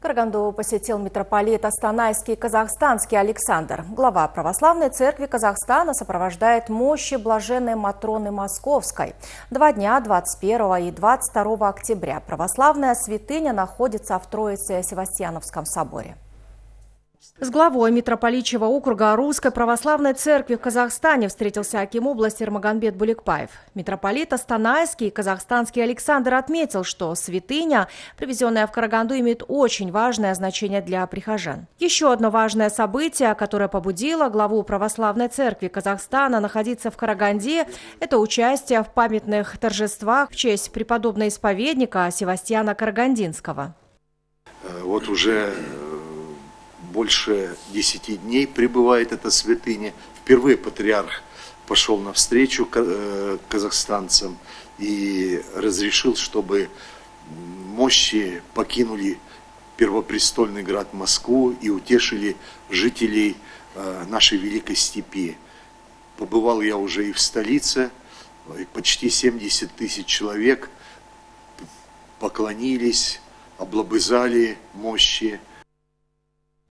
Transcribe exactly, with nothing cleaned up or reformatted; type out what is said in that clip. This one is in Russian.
Караганду посетил митрополит Астанайский и Казахстанский Александр. Глава Православной Церкви Казахстана сопровождает мощи блаженной Матроны Московской. Два дня, двадцать первого и двадцать второго октября, православная святыня находится в Троице-Севастьяновском соборе. С главой митрополичьего округа Русской Православной Церкви в Казахстане встретился аким области Эрмагамбет Буликбаев. Митрополит Астанайский и Казахстанский Александр отметил, что святыня, привезенная в Караганду, имеет очень важное значение для прихожан. Еще одно важное событие, которое побудило главу Православной Церкви Казахстана находиться в Караганде, это участие в памятных торжествах в честь преподобного исповедника Севастьяна Карагандинского. Вот уже больше десяти дней пребывает эта святыня. Впервые патриарх пошел навстречу казахстанцам и разрешил, чтобы мощи покинули первопрестольный град Москву и утешили жителей нашей великой степи. Побывал я уже и в столице, почти семьдесят тысяч человек поклонились, облобызали мощи.